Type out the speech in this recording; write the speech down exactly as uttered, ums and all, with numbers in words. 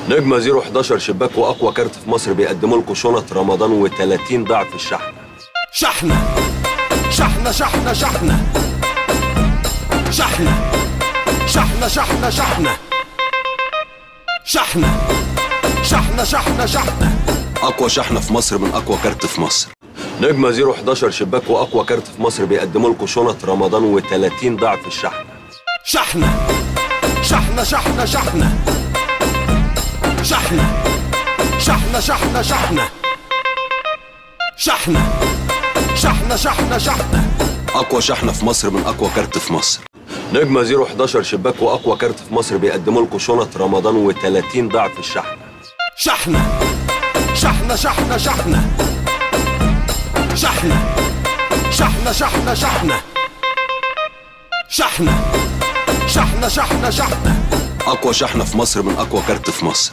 نجمة صفر حداشر شباك واقوى كارت في مصر بيقدموا لكم شنط رمضان وتلاتين ضعف الشحن. شحنة شحنة شحنة شحنة شحنة شحنة شحنة شحنة شحنة شحنة شحنة شحنة اقوى شحنة في مصر من اقوى كارت في مصر. نجمة صفر حداشر شباك واقوى كارت في مصر بيقدموا لكم شنط رمضان وتلاتين ضعف الشحن. شحنة شحنة شحنة شحنة شحنة شحنة شحنة شحنة شحنة شحنة شحنة شحنة اقوى شحنة في مصر من اقوى كارت في مصر. نجمة صفر حداشر شباك واقوى كارت في مصر بيقدموا لكم شنط رمضان وتلاتين ضعف الشحن. شحنة شحنة شحنة شحنة شحنة شحنة شحنة شحنة شحنة شحنة شحنة شحنة اقوى شحنة في مصر من اقوى كارت في مصر.